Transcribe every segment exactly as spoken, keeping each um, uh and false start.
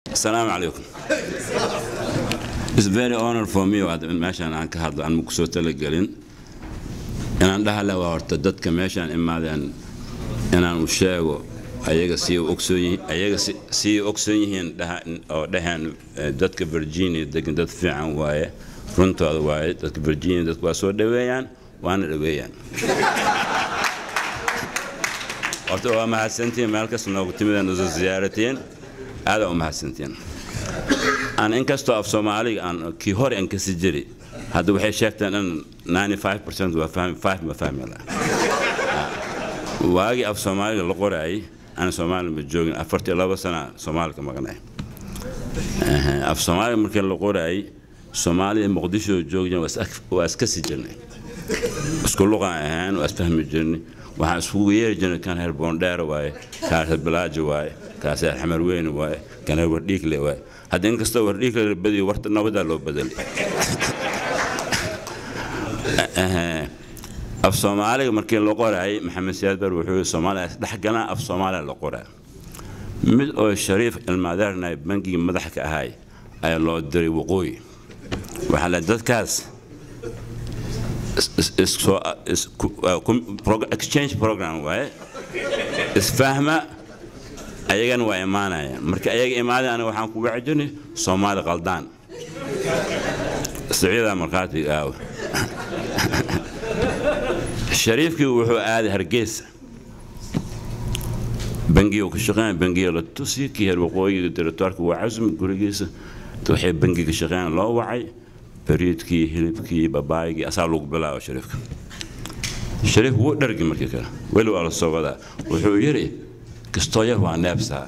السلام عليكم. It's very honor for me meeshaan aan ka hadlo aan ku soo talagalin inaan dhahala waa horta dadka meeshaan imaadeen inaan u sheego ayaga si ogsoon yihiin ayaga si ogsoon yihiin oo dhahan dadka Virginia degan dad fiican waaye runtooda waaye dadka Virginia dadku waa soo dhaweeyaan waana dhaweeyaan horta waa mahadsantiin meel kasta noogu timideen oo ziyaarateen aad u mahadsantiin أنا إن كستو أف سومالي أنا كهور إن كسجري هذا وحي شافت أن ninety-five percent وفهم five ما فهم لا واجي أف سومالي لقراي أنا سومالي بتجوجن أفرت الله بس أنا سومالي كم غناي أف سومالي ممكن لقراي سومالي مقدسو جوجن وأس وأسكسجرني بس كل لغة هان وأسفهم الجرني وحاسوية جن كان هربون دار واي كان البلاد واي كاس الحمر وين واي كان يوديك لي واي هذا إنك استورديك بدي ورت النبضة لو بدل أف سومالي مركين لقراي محمد سياد بروحي سومالي ضحكنا أف سومالي لقراي مد أو الشريف المدار نايب بنكي مضحك هاي أي الله دري وقوي وحلا دت كاس exchange program واي اسفهمه ayagan waa imaanayaan marka ayaga imaadaan waxaan ku wacdini Soomaali qaldaan Saciida markaati aaw Shariifkii wuxuu aaday Hargeysa bangiga ku shaqeyn bangiga la tusi ki heer waqooyiga territoirka waa casm gurigiisa waxay bangiga shaqeyn loo wacay bariidkii hilibkii babaaygi asaa lagu bilaabo Shariifka Shariif wuu dhargi markii kale weli waa la soo wadaa wuxuu yiri كستوير وعنابسها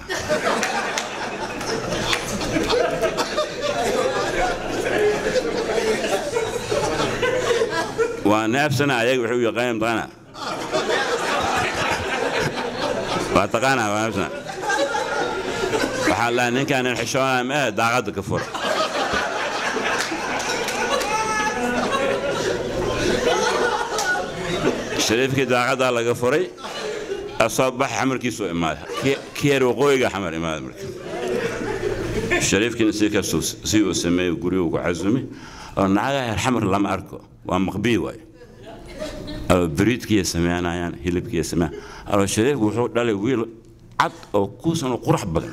وعنابسنا عليك وحوي قايم طانا واتقانا وعنابسنا وحالا إن كان الحشوان ما داغد كفر شريف كي داغد على كفري أصبح حمر كيسو إماد كير وقويقة حمر إماد مرك الشريف كان سيكا سيو سمي وقريو وعزمي نعاها الحمر لما أركو ومقبي واي بريد كي سمعنا يعني هلب كي سمع الشريف وحو دالي ويل عط أو كوسن وقرح بقى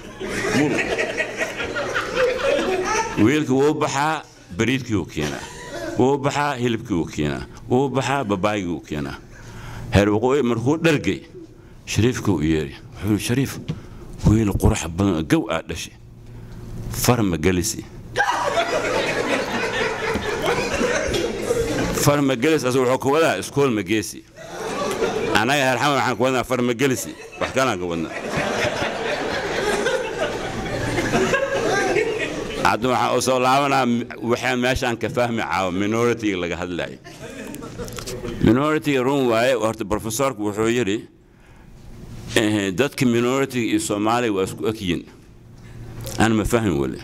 ويل كي وبحا بريد كي وكينا وبحا هلب كي وكينا وبحا باباي وكينا هر وقوي مرخو درقي شريفك وياري حلو شريف ويل قرح بن جو أدشي فرم جلسي فرم جلس أزور حكومة سكول مجلسي أنا يا الحمد عن كونا فرم جلسي وحكينا كونا عدو أوصل عونا وحين ماشي عن كفاهم عاو مينورتي اللي قاعد لاي مينورتي روم واي وهرت بروفيسور وحويري dadka minority ee Soomaaliya waa isku akiin aan ma fahmin wali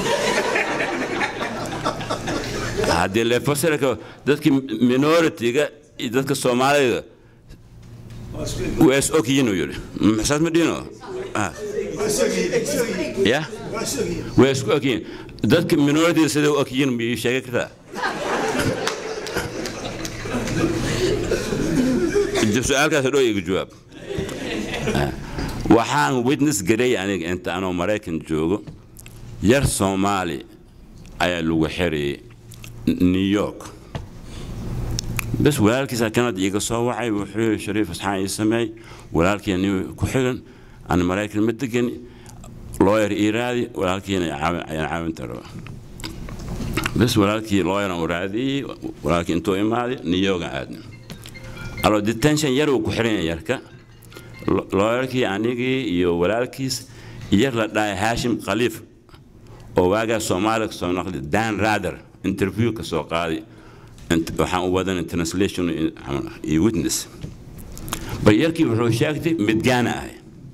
hadii la fasirka dadka minority-ga iyo dadka Soomaaliya waa isku akiin yiri maxaad ma dhino ah ya waa isku akiin dadka minority sida u akiin ma sheegi kartaa su'aalkaas hadoo igu jawaab waxaan witness garay aniga inta aan Mareykan joogo yar Soomaali ayaa lagu xiray New York bas walaalkiisa kanad iga soo wacay wuxuu Shariif Isxaan ismay walaalkiina ku xiran aan Mareykan madagan lawyer iraadi walaalkiina ayaan caawinta raba bas walaalkii lawyer aan iraadi walaalkii intuu imaaday New York aadna alo detention yar uu ku xiran yarka lawyerkii anigii iyo walaalkiis yar la dhaay Hashim Khaliif oo waaga Soomaaliya soo noqday Dan Rather interview ka soo qaaday inta waxaan u wadan translation iyo witness bayarkii wuxuu sheegtay midgaana ah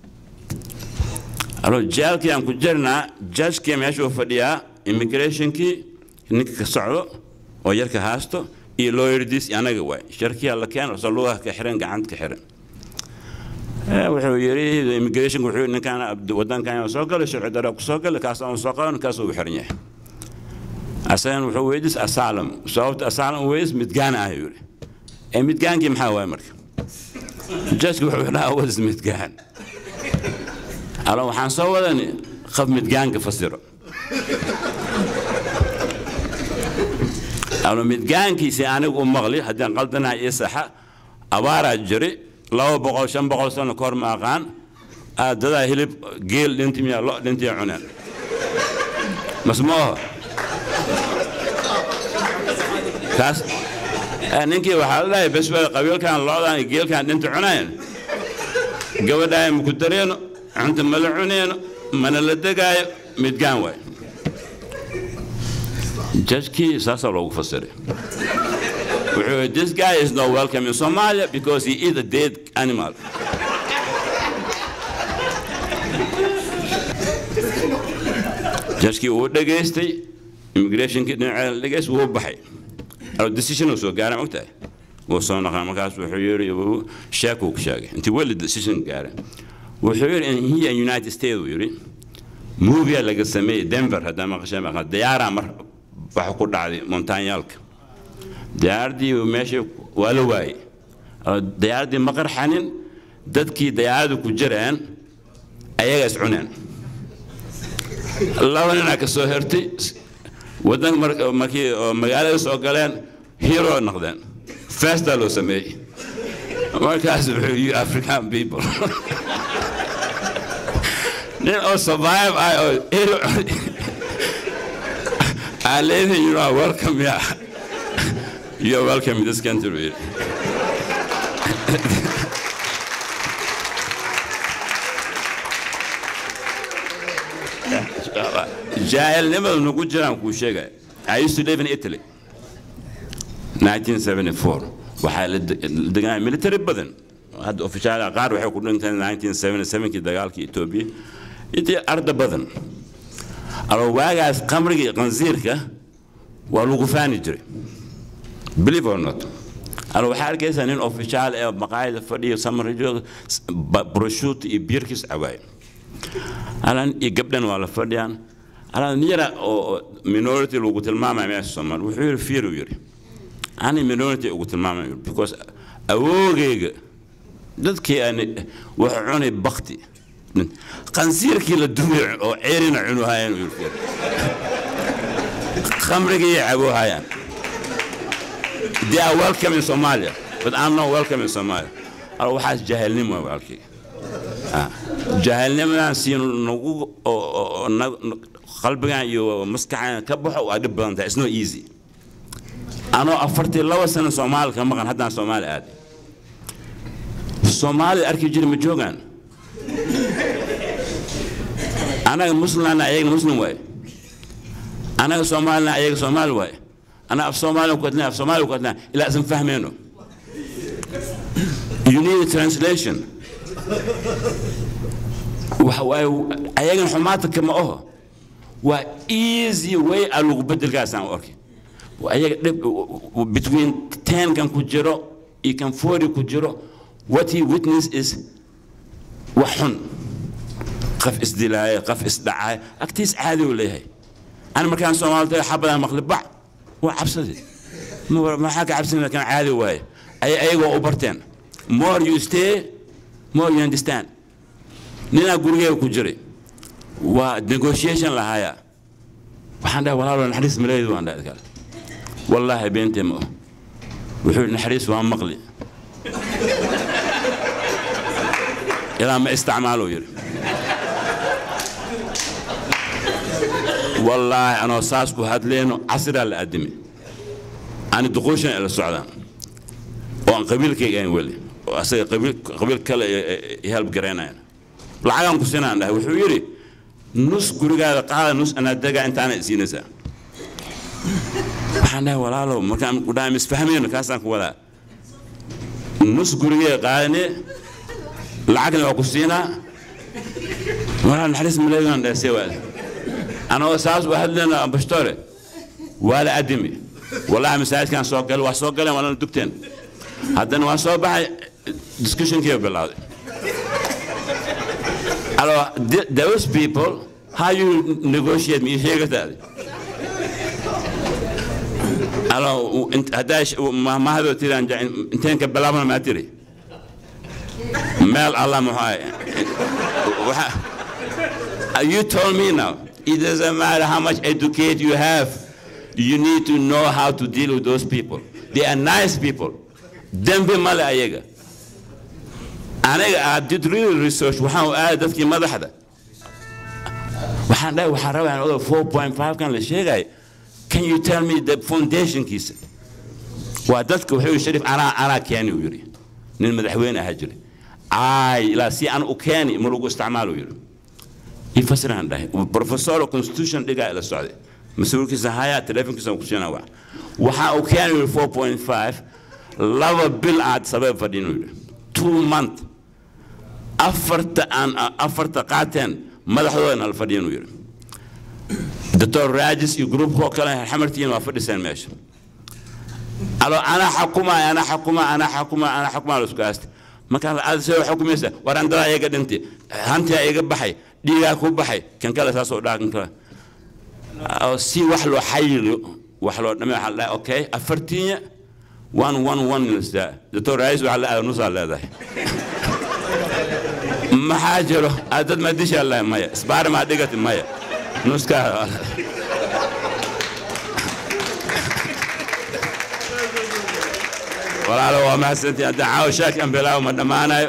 alo jaalkii aan ku jirnaa judge-kii meesha uu fadhiyaa immigration-kii ninka ka socdo oo yarka haasto iyo lawyer-diis anaga waay sharkii la keen oo lugaha ka xiran gacanta ka xiran wuxuu yiri immigration wuxuu ninkan wadankan soo galay sharci darro ku soo galay kaas aan soo qaban kaas uu xiran yahay asan wuxuu weydis asaalam sababta asaalam weys midgaan ah yiri ee midgaanki maxaa waay marka jadku wuxuu dhahaa weys midgaan ala waxaan soo wadani qaf midgaanka fasiro ala midgaanki si anigu u maqli hadaan qaldanahay ee saxa abaara jiri لو بقول شن بقول سنة كور ما قان هذا هلب جيل لنتي ميا لا لنتي عنان مسموه كاس ننكي وحلا بس قبيل كان الله ده جيل كان لنتي عنان جو دايم مكترين عند ملعنين من الدقايق متجاوي جزكي ساسا لو فسره This guy is not welcome in Somalia because he is a dead animal. Just keep against the immigration kid and I guess we'll buy. Our decision was so Garam Octa. Was on a Hamakas with her Shakuk Shag. Until well the decision Garam. We're here in here in United States, we movie like a Same Denver had Damakashama, the Aramar Bahakudadi, Montagnalk. دياردي وماشي والواي دياردي مقر حنين ددكي دياردو كجران ايغاس عنان الله انا كسوهرتي ودن مكي مغاله سو غلان هيرو نقدان فاستالو سمي مركز يو افريكان بيبل then I survive I I live in you are welcome yeah. You're welcome in this country. Jael never no good job kushega. I used to live in Italy. nineteen seventy-four. وحال الدجاج military بدن. هذا official قارو حكون كان nineteen seventy-seven كي دجال كي توبي. إنتي أرض بدن. الرواقة قمري قنزير كه والوقفان يجري. Believe or not. أنا وحال كيسان إن official مقاعد فدي سمر رجال بروشوت يبيركس عواي. أنا يقبلن ولا فديان. أنا نيرا minority لو قلت الماما ما يسمر وحير فيرو يري. أنا minority قلت الماما يري because أوجيج ضد كي أنا وحوني بختي. قنصير كي للدموع أو عيرنا عنو هاين ويرفير. خمرقي عبو هاين. They are welcome in Somalia, but I'm not welcome in Somalia. أنا واحد جاهلني ما بالكي. جاهلني ما نسين نقول قلبي يو مسكعان كبح وأدب بنت. It's not easy. أنا أفرت الله وسنة Somalia كم كان حتى Somalia عادي. Somalia أركيجير مجوعان. أنا مسلم أنا أيق مسلم واي. أنا Somalia أنا أيق Somalia واي. أنا في صومالي وكتنا في صومالي وكتنا لازم فهمينه. You need a translation. وهو أيجن حماتك كما هو. و easy way ألوق بدل كاسان أوكي. وأيجن between ten كان كجرو he can forty كجرو what he witness is وحن قف إسدلاء قف إسدعاء أكتيس عادي ولا هي. أنا مكان صومالي حبنا مقلب بعض. وعبسدي ما حكى عبسدي كان عادي واي اي اي اوبرتين more you stay more you understand نينا غوريه كجري و negotiation لهايا وحنا والله نحرس مليد وان قال والله بنتي ما وحول نحرس وان مقلي الى ما استعمالوا يري والله أنا أساسكو هادلينو عصر الأدمي أنا دخوشن إلى السعودان وأن قبيل كي يعني ولي وأسي قبيل قبيل كلا يهلب جرينا يعني العالم كسينا عنده وحويري نص قرقة قاعد نص أنا دقة أنت أنا زينزا حنا ولا لو مكان قدام مسفهمين كاسان ولا نص قرقة قاعدني العقل وكسينا ولا نحرس ملايين ده سوى أنا أساس وهدلنا بشتري ولا أدمي والله مساعد كان سوق قال وسوق قال وأنا دكتين هذا نواسو بعد discussion كيف بالله Alors, th those people, how you negotiate me here that? Alors, هداش ما هذا تيران جاي انتين كبلامنا ما تري. مال الله محاي. You told me now. It doesn't matter how much educate you have. You need to know how to deal with those people. They are nice people. Dem be mala ayega. I did real research. Waxaan aad dadkii madaxda. Waxaan dhahay waxaan rabaa inaan four point five kan la sheegay. Can you tell me the foundation kiisa? Waa dadka wuxuu sharif ana ana keeni u yiri. Nin madaxweyne ah jiri. Ay la si aan u keeni ma lagu isticmaalo yiri. يفسر عنده بروفيسور constitution دقة إلى السعودية مسؤول كيسا هاي تلفون كيسا كوشنا وا وها وكان four point five لava bill عاد سبب فدينه two month أفرت أن أفرت قاتين ما لحظونا الفدينه يري دكتور راجس يجروب هو كلا حمرتين وافد سنة ماشي ألو أنا حكومة أنا حكومة أنا حكومة أنا حكومة على سكاست ما كان هذا سوى حكومة يسا ورندرا يقعد أنت هانت يقعد بحي ديا كوبحي كان كلا ساسو داكن كلا أو سي وحلو حيلو وحلو نمي حلا أوكي أفرتين one one one نسدا دكتور رئيس وحلا نص على هذا ما حاجره عدد ما ديش الله مايا سبار ما دقت مايا نص كا ولا لو ما سنتي دعاو شاك أم بلاو ما دمانا